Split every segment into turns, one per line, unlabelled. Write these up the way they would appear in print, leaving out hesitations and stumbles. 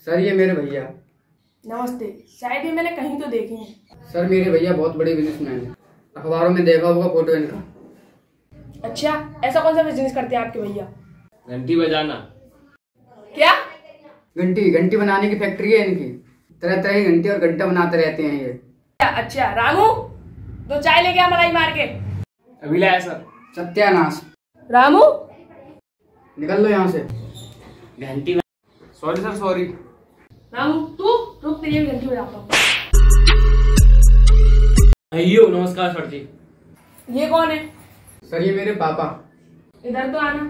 Sir ये मेरे भैया।
नमस्ते। शायद ये मैंने कहीं तो देखे हैं।
सर मेरे भैया बहुत बड़े बिजनेसमैन हैं, अखबारों में देखा होगा फोटो इनका।
अच्छा, ऐसा कौन सा बिजनेस करते हैं आपके भैया?
घंटी बजाना।
क्या?
घंटी बनाने की फैक्ट्री है इनकी। तरह तरह की घंटी और घंटा बनाते रहते हैं ये।
अच्छा रामू, दो चाय लेके आ मलाई मार के।
अभी लाया सर।
सत्यानाश।
रामू
निकल लो यहाँ से।
घंटी।
Sorry sir sorry.
रामू तू रुक, तेरी भी घंटी बजाता हूँ।
अयो नमस्कार सर जी।
ये कौन है?
सर ये मेरे पापा।
इधर तो आना।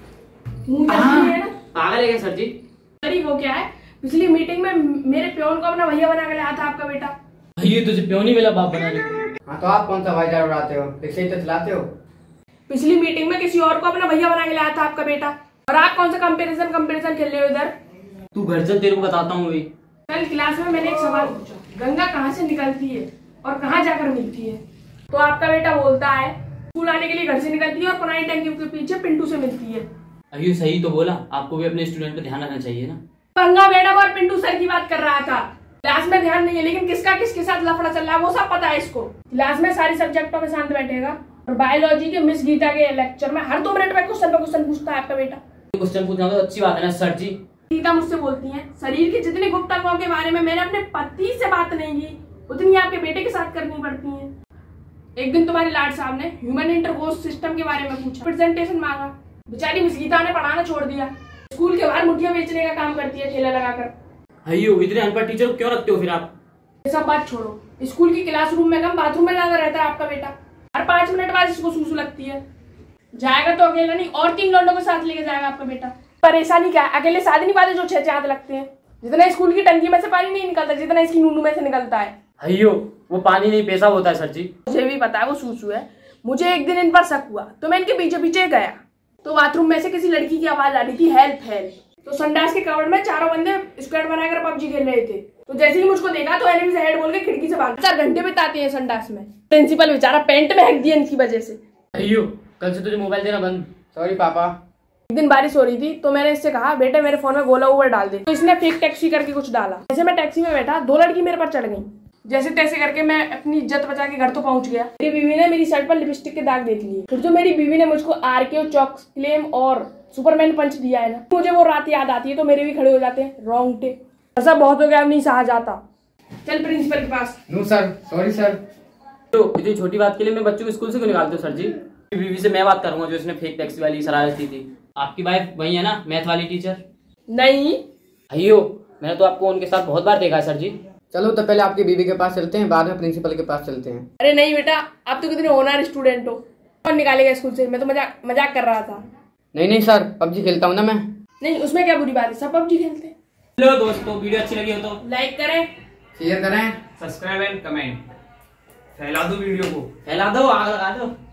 मुंह जल्दी है ना?
पागल है क्या सर जी?
सर वो क्या है, पिछली मीटिंग में मेरे प्योन को अपना भैया बना के लाया था आपका बेटा।
अयो तुझे प्योन ही मिला बाप बनाने को।
हाँ तो आप कौन सा हवाई जहाज उड़ाते हो, रिक्शा ही तो चलाते हो।
पिछली मीटिंग में किसी और को अपना भैया बना के लाया था आपका बेटा, और आप कौन सा कंपैरिजन खेल रहे हो इधर?
तू घर चल, तेरे को बताता हूँ भाई।
कल क्लास में मैंने एक सवाल पूछा, गंगा कहाँ से निकलती है और कहाँ जाकर मिलती है? तो आपका बेटा बोलता है स्कूल आने के लिए घर से निकलती है और पुरानी टंकी के पीछे पिंटू से मिलती है।
अयो सही तो बोला, आपको भी अपने स्टूडेंट पे ध्यान रखना चाहिए ना।
गंगा मैडम और पिंटू सर की बात कर रहा था। क्लास में ध्यान नहीं है, लेकिन किसका किसके साथ लफड़ा चल रहा है वो सब पता है इसको। क्लास में सारी सब्जेक्टों में शांत बैठेगा और बायोलॉजी के मिस गीता के लेक्चर में हर 2 मिनट में क्वेश्चन पूछता है आपका बेटा।
क्वेश्चन पूछना तो अच्छी बात है ना सर जी।
गीता मुझसे बोलती है शरीर की जितनी गुप्त अंगों के बारे में मैंने अपने पति से बात नहीं की, उतनी आपके बेटे के साथ करनी पड़ती है। एक दिन तुम्हारे लाड साहब ने ह्यूमन इंटरकोर्स सिस्टम के बारे में पूछा, प्रेजेंटेशन मांगा। बेचारी मिस गीता ने पढ़ाना छोड़ दिया, स्कूल के बाहर मुठिया बेचने का काम करती है ठेला लगाकर।
अयो इतने अनपढ़ टीचर को क्यों रखते हो फिर आप?
ये सब बात छोड़ो, स्कूल की क्लासरूम में कम बाथरूम में ज्यादा रहता है आपका बेटा। हर 5 मिनट बाद इसको सूसू लगती है। जाएगा तो अकेला नहीं और 3 लौंडों को साथ लेके जाएगा आपका बेटा। परेशानी क्या है, अकेले साथ नहीं पाते जो 6 हाथ लगते हैं। जितना स्कूल की टंकी में से पानी नहीं निकलता, जितना इसकी नूनू में से निकलता है।
अयो वो पानी नहीं पेशाब होता है सर जी।
मुझे भी पता है वो सूसू है। मुझे एक दिन इन पर शक हुआ तो मैं इनके पीछे पीछे गया, तो बाथरूम में से किसी लड़की की आवाज आ रही थी, हेल्प हेल्प। तो संडास के कवर्ड में चारों बंदे स्क्वाड बनाकर पबजी खेल रहे थे। तो जैसे ही मुझको देखा तो एनिमी से हेड बोल के खिड़की से भाग। 4 घंटे बिताते हैं संडास में। प्रिंसिपल बेचारा पेंट में हैक दिया इनकी वजह से।
अयो कल से तुझे मोबाइल देना बंद।
सॉरी पापा।
एक दिन बारिश हो रही थी तो मैंने इससे कहा बेटे मेरे फोन में गोला ओवर डाल दे। तो इसने फेक टैक्सी करके कुछ डाला। जैसे मैं टैक्सी में बैठा 2 लड़की मेरे पर चढ़ गई। जैसे तैसे करके मैं अपनी इज्जत बचा के घर तो पहुंच गया। मेरी बीवी ने मेरी शर्ट पर लिपस्टिक के दाग देख लिए। फिर जो मेरी बीवी ने मुझको आरके चॉक क्लेम और सुपरमैन पंच दिया है ना, मुझे वो रात याद आती है तो मेरे भी खड़े हो जाते हैं रोंगटे। ऐसा बहुत हो गया, अब नहीं सहा जाता। चल प्रिंसिपल के पास।
No sir sorry sir.
तो इतनी छोटी बात के लिए मैं बच्चों को स्कूल से क्यों निकालते हो सर जी? बीवी से मैं बात करूंगा जो इसने फेक टैक्सी वाली शरारत की थी। आपकी वाइफ वही है ना, मैथ वाली टीचर?
नहीं।
अयो मैंने तो आपको उनके साथ बहुत बार देखा है सर जी।
चलो तो पहले आपकी बीवी के पास चलते हैं, बाद में प्रिंसिपल के पास चलते हैं।
अरे नहीं बेटा, आप तो कितने होनहार स्टूडेंट हो। कौन निकालेगा स्कूल से? मैं तो मजाक कर रहा था।
नहीं सर, पबजी खेलता हूँ ना मैं।
नहीं उसमें क्या बुरी बात है, सब पबजी खेलते हैं।
हेलो दोस्तों, वीडियो अच्छी लगी हो तो
लाइक करें,
शेयर करें,
सब्सक्राइब एंड कमेंट। फैला दो वीडियो को, फैला दो, आग लगा दो।